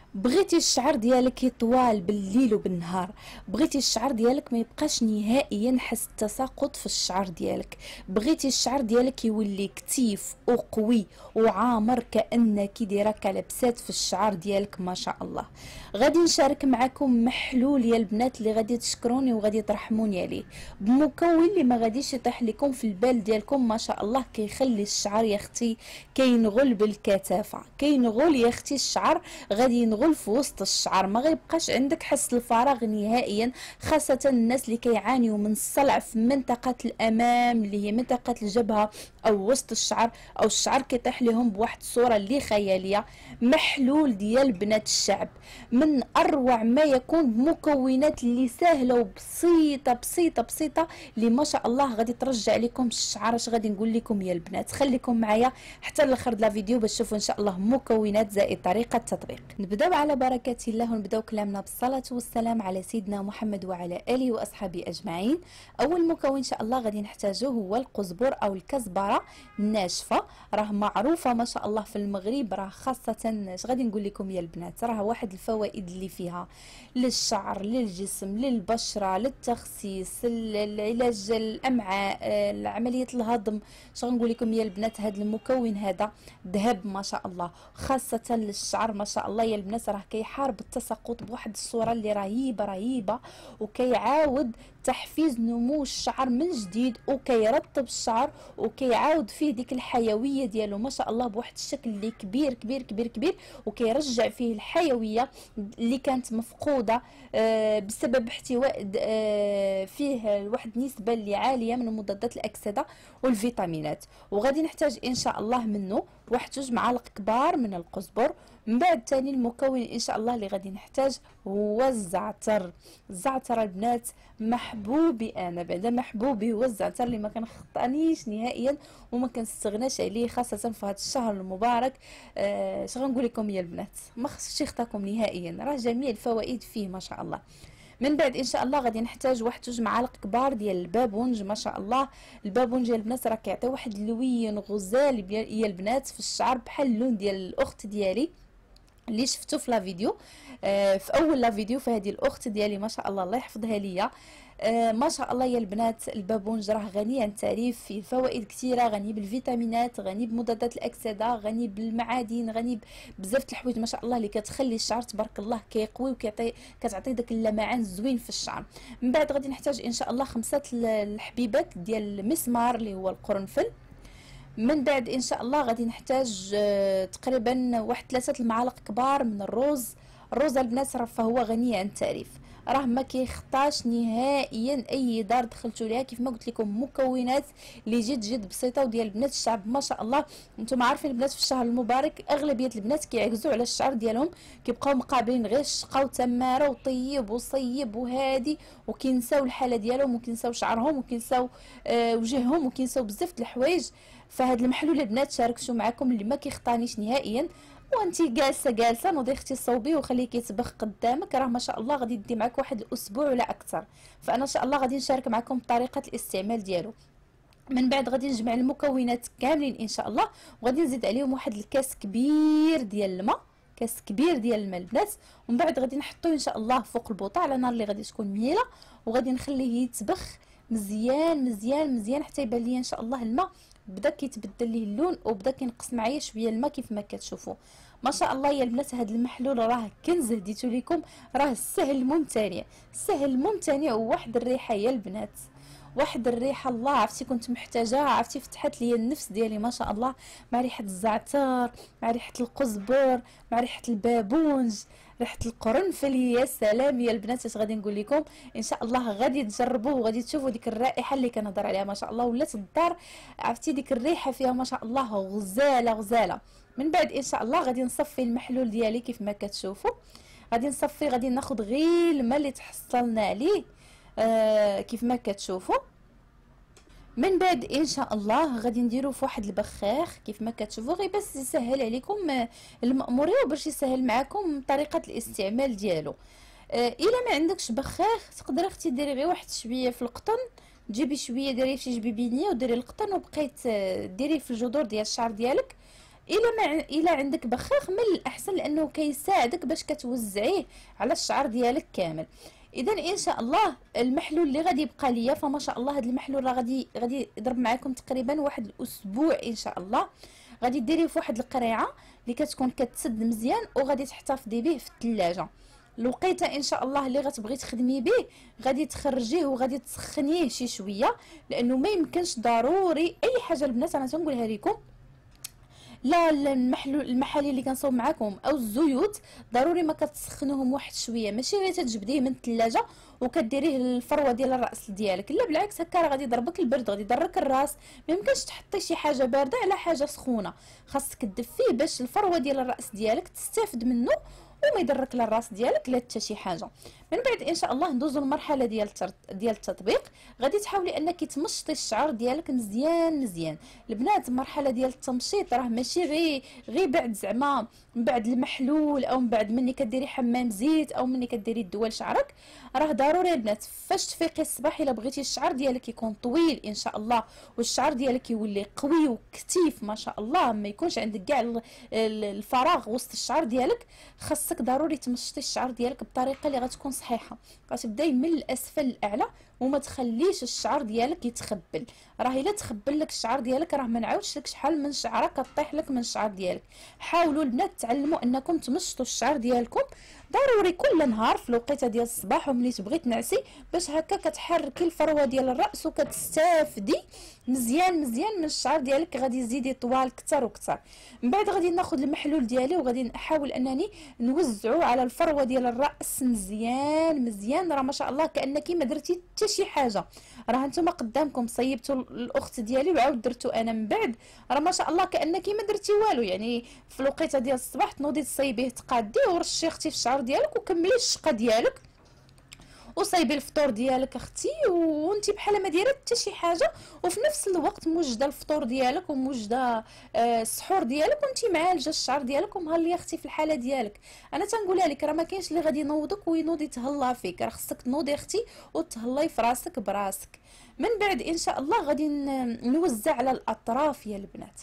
بغيتي الشعر ديالك يطوال بالليل وبالنهار، بغيتي الشعر ديالك ما يبقاش نهائيا حس التساقط في الشعر ديالك، بغيتي الشعر ديالك يولي كتيف وقوي وعامر كانك دايره كلبسات في الشعر ديالك ما شاء الله. غادي نشارك معكم محلول يا البنات اللي غادي تشكروني وغادي ترحموني عليه، بمكون اللي ما غاديش يطيح لكم في البال ديالكم ما شاء الله، كيخلي الشعر يا اختي كينغل بالكثافه، كينغل يا اختي الشعر، غادي ينغل في وسط الشعر، ما غيبقاش عندك حس الفراغ نهائيا، خاصه الناس اللي كيعانيوا من الصلع في منطقه الامام اللي هي منطقه الجبهه او وسط الشعر، او الشعر كيطيح لهم بواحد الصوره اللي خياليه. محلول ديال بنات الشعب من اروع ما يكون، بمكونات اللي سهله وبسيطه بسيطه بسيطه، اللي ما شاء الله غادي ترجع لكم الشعر. اش غادي نقول لكم يا البنات، خليكم معايا حتى الاخر د الفيديو باش تشوفوا ان شاء الله مكونات زائد طريقه التطبيق. نبداو على بركه الله ونبداو كلامنا بالصلاه والسلام على سيدنا محمد وعلى اله واصحابه اجمعين. اول مكون ان شاء الله غادي نحتاجه هو القزبر او الكزبره الناشفه، راه معروفه ما شاء الله في المغرب، راه خاصه اش غادي نقول لكم يا البنات، راه واحد الفوائد اللي فيها للشعر للجسم للبشره للتخسيس العلاج الامعاء عمليه الهضم. اش غنقول لكم يا البنات، هذا المكون هذا ذهب ما شاء الله، خاصه للشعر ما شاء الله يا البنات، راه كيحارب التساقط بواحد الصوره اللي رهيبه رهيبه، وكيعاود تحفيز نمو الشعر من جديد، وكيرطب الشعر، وكيعاود فيه ديك الحيويه ديالو ما شاء الله بواحد الشكل اللي كبير كبير كبير كبير، وكيرجع فيه الحيويه اللي كانت مفقوده بسبب احتواء فيه واحد النسبه اللي عاليه من مضادات الاكسده والفيتامينات. وغادي نحتاج ان شاء الله منه واحد 2 معالق كبار من القزبر. من بعد ثاني المكون ان شاء الله اللي غادي نحتاج هو الزعتر. الزعتر البنات محبوبي، انا بعدا محبوبي هو الزعتر اللي ما كنخطانيش نهائيا وما كنستغناش عليه، خاصه في هذا الشهر المبارك. اش غنقول لكم يا البنات، ما خصش يخطاكم نهائيا، راه جميع الفوائد فيه ما شاء الله. من بعد ان شاء الله غادي نحتاج واحد 2 معالق كبار ديال البابونج ما شاء الله. البابونج يا البنات راه كيعطي واحد اللوين غزال يا البنات في الشعر، بحال اللون ديال الاخت ديالي اللي شفتو في لا فيديو، في اول لا فيديو، فهذه الاخت ديالي ما شاء الله الله يحفظها ليا. ما شاء الله يا البنات، البابونج راه غني عن التعريف، فيه فوائد كثيره، غني بالفيتامينات، غني بمضادات الاكسده، غني بالمعادن، غني بزاف د الحوايج ما شاء الله اللي كتخلي الشعر تبارك الله كيقوي كتعطي داك اللمعان الزوين في الشعر. من بعد غادي نحتاج ان شاء الله 5 الحبيبات ديال المسمار اللي هو القرنفل. من بعد ان شاء الله غادي نحتاج تقريبا واحد 3 المعالق كبار من الرز. الرز البنات راه فهو غني عن التعريف، راه ما كيخطاش نهائيا اي دار دخلتوا ليها، كيف ما قلت لكم مكونات اللي جد بسيطه وديال بنات الشعب ما شاء الله. نتوما عارفين البنات في الشهر المبارك اغلبيه البنات كيعكزوا على الشعر ديالهم، كيبقاو مقابلين غير الشقه وتماره وطيب وصيب وهادي، وكينساو الحاله ديالهم وكينساو شعرهم وكينساو وجههم وكينساو بزاف د الحوايج. فهاد المحلول البنات شاركته معكم اللي ما كيخطانيش نهائيا. وانتي جالسه نوضي اختي صوبيه وخليه كيتبخ قدامك، راه ما شاء الله غادي يدي معك واحد الاسبوع ولا اكثر. فانا ان شاء الله غادي نشارك معكم طريقه الاستعمال ديالو. من بعد غادي نجمع المكونات كاملين ان شاء الله، وغادي نزيد عليهم واحد الكاس كبير ديال الماء، كاس كبير ديال الماء البنات. ومن بعد غادي نحطوه ان شاء الله فوق البوطه على نار اللي غادي تكون مهيله، وغادي نخليه يتبخ مزيان مزيان مزيان حتى يبان لي ان شاء الله الماء بدا كيتبدل ليه اللون وبدا كينقص معايا شويه الماء كيف ما كتشوفوا ما شاء الله يا البنات. هذا المحلول راه كنز هديتو لكم، راه سهل ممتنع، سهل ممتنع، وواحد الريحه يا البنات، واحد الريحه الله عرفتي كنت محتاجاها، عرفتي فتحت لي النفس ديالي ما شاء الله، مع ريحه الزعتر مع ريحه القزبر مع ريحه البابونج ريحه القرنفل. يا سلام يا البنات، اش غادي نقول لكم، ان شاء الله غادي تجربوه وغادي تشوفوا ديك الرائحه اللي كنهضر عليها ما شاء الله، ولات الدار عرفتي ديك الريحه فيها ما شاء الله غزاله غزاله. من بعد ان شاء الله غادي نصفي المحلول ديالي كيف ما كتشوفوا، غادي نصفي، غادي ناخذ غير الماء اللي تحصلنا عليه كيف ما كتشوفوا. من بعد ان شاء الله غادي نديرو في واحد البخاخ كيف ما كتشوفوا، غير باش يسهل عليكم المأموريه وباش يسهل معكم طريقه الاستعمال ديالو. الا ما عندكش بخاخ تقدري اختي ديري غير واحد شويه في القطن، تجيبي شويه ديري في شي جبيبينيه وديري القطن وبقيت ديري في الجذور ديال الشعر ديالك. الا عندك بخاخ من الاحسن، لانه كيساعدك باش كتوزعيه على الشعر ديالك كامل. اذا ان شاء الله المحلول اللي غادي يبقى ليا، فما شاء الله هذا المحلول راه غادي يضرب معكم تقريبا واحد الاسبوع ان شاء الله. غادي ديريه في واحد القريعه اللي كتكون كتسد مزيان، وغادي تحتفظي به في الثلاجه. الوقيته ان شاء الله اللي غتبغي تخدمي به غادي تخرجيه وغادي تسخنيه شي شويه، لانه ما يمكنش ضروري اي حاجه البنات انا تنقولها لكم، لا المحاليل اللي كنصاوب معاكم او الزيوت ضروري ما كتسخنوهم واحد شويه، ماشي غير تجبديه من الثلاجه وكديريه الفروه ديال الراس ديالك، لا بالعكس هكا راه غادي يضربك البرد، غادي يضرك الراس. ما يمكنش تحطي شي حاجه بارده على حاجه سخونه، خاصك تدفيه باش الفروه ديال الراس ديالك تستافد منه وما يضرك لا الراس ديالك لا حتى شي حاجه. من بعد ان شاء الله ندوزو للمرحله ديال التطبيق. غادي تحاولي انك تمشطي الشعر ديالك مزيان مزيان. البنات المرحله ديال التمشيط راه ماشي غير بعد زعما من بعد المحلول او من بعد مني كديري حمام زيت او مني كديري الدواء لشعرك، راه ضروري البنات فاش تفيقي الصباح الا بغيتي الشعر ديالك يكون طويل ان شاء الله والشعر ديالك يولي قوي وكتيف ما شاء الله، ما يكونش عندك كاع الفراغ وسط الشعر ديالك، خاصك ضروري تمشطي الشعر ديالك بطريقه اللي غتكون صحيحه. غتبداي من الاسفل للاعلى وما تخليش الشعر ديالك يتخبل. راه الا تخبل لك الشعر ديالك راه ما نعاودش لك شحال من شعره كطيح لك من الشعر ديالك. حاولوا البنات تعلموا انكم تمشطوا الشعر ديالكم ضروري كل نهار في الوقيته ديال الصباح وملي تبغي تنعسي، باش هكا كتحركي الفروه ديال الراس وكتستافدي مزيان مزيان من الشعر ديالك، غادي يزيد طوال اكثر وكثر. من بعد غادي ناخذ المحلول ديالي وغادي نحاول انني نوزعه على الفروه ديال الراس مزيان مزيان. راه ما شاء الله كانك ما درتي حتى شي حاجه، راه نتوما قدامكم صيبتوا الاخت ديالي وعاود درتو انا من بعد، راه ما شاء الله كانك ما درتي والو. يعني في الوقيته ديال الصباح تنوضي تصيبيه تقاديه ورشي اختي في الشعر ديالك وكملي الشقه ديالك وصايبي الفطور ديالك اختي وانت بحال ما دايره حتى شي حاجه، وفي نفس الوقت موجده الفطور ديالك وموجده السحور ديالك وانت معالجه الشعر ديالك ومهليه اختي في الحاله ديالك. انا تنقولها لك راه ما كاينش اللي غادي ينوضك وينوض يتهلا فيك، راه خصك تنوضي اختي وتهلاي في راسك براسك. من بعد ان شاء الله غادي نوزع على الاطراف يا البنات.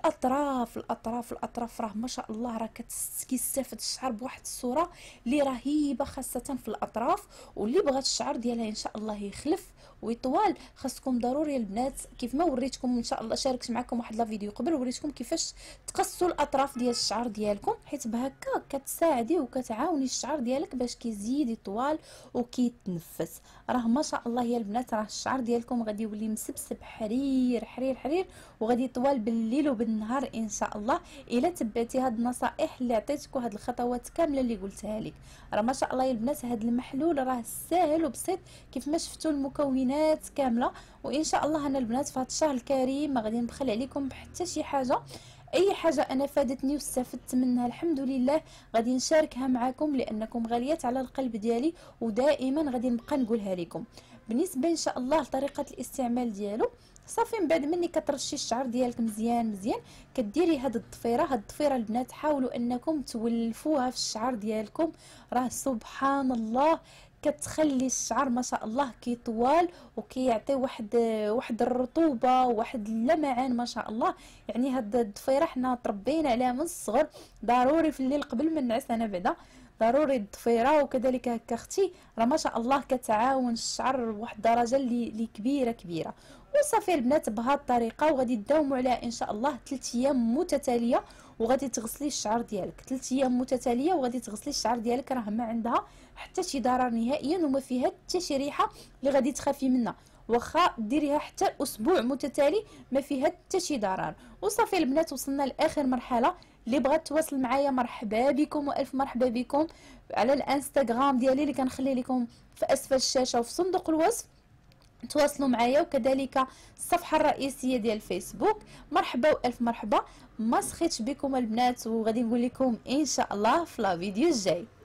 الاطراف راه ما شاء الله راه كيستافد الشعر بواحد الصوره اللي رهيبه خاصه في الاطراف. واللي بغات الشعر ديالها ان شاء الله يخلف ويطول خاصكم ضروري البنات كيف ما وريتكم ان شاء الله، شاركت معكم واحد لا فيديو قبل وريتكم كيفاش تقصوا الاطراف ديال الشعر ديالكم، حيت بهكا كتساعدي وكتعاوني الشعر ديالك باش كيزيد يطول وكيتنفس. راه ما شاء الله يا البنات راه الشعر ديالكم غادي يولي مسبسب حرير حرير حرير وغادي يطول بالليل وبالنهار ان شاء الله الا تبعتي هاد النصائح اللي عطيتك وهاد الخطوات كامله اللي قلتها لك. راه ما شاء الله يا البنات هاد المحلول راه ساهل وبسيط كيف ما شفتوا المكونات كامله. وان شاء الله انا البنات في هذا الشهر الكريم ما غادي نبخل عليكم بحتى شي حاجه، اي حاجه انا فادتني واستفدت منها الحمد لله غادي نشاركها معكم لانكم غاليات على القلب ديالي ودائما غادي نبقى نقولها لكم. بالنسبه ان شاء الله لطريقه الاستعمال ديالو، صافي من بعد مني كترشي الشعر ديالك مزيان مزيان كديري هاد الضفيره البنات حاولوا انكم تولفوها في الشعر ديالكم، راه سبحان الله كتخلي الشعر ما شاء الله كيطوال وكيعطي واحد الرطوبه وواحد اللمعان ما شاء الله. يعني هاد الضفيره حنا تربينا عليها من الصغر، ضروري في الليل قبل ما نعس انا بعدا ضروري الضفيره وكذلك هكا اختي، راه ما شاء الله كتعاون الشعر بواحد الدرجه اللي كبيره. وصافي البنات بهذه الطريقه وغادي تداوموا عليها ان شاء الله 3 ايام متتاليه وغادي تغسلي الشعر ديالك 3 ايام متتاليه وغادي تغسلي الشعر ديالك، راه ما عندها حتى شي ضرر نهائيا وما فيها حتى شي ريحه اللي غادي تخافي منها، واخا ديريها حتى اسبوع متتالي ما فيها حتى شي ضرر. وصافي البنات وصلنا لاخر مرحله. اللي بغات تواصل معايا مرحبا بكم والف مرحبا بكم على الانستغرام ديالي اللي كنخلي لكم في اسفل الشاشه وفي صندوق الوصف، تواصلوا معايا وكذلك الصفحه الرئيسيه ديال الفيسبوك. مرحبا والف مرحبا، ما سخيتش بكم البنات وغادي نقول لكم ان شاء الله في لا فيديو الجاي.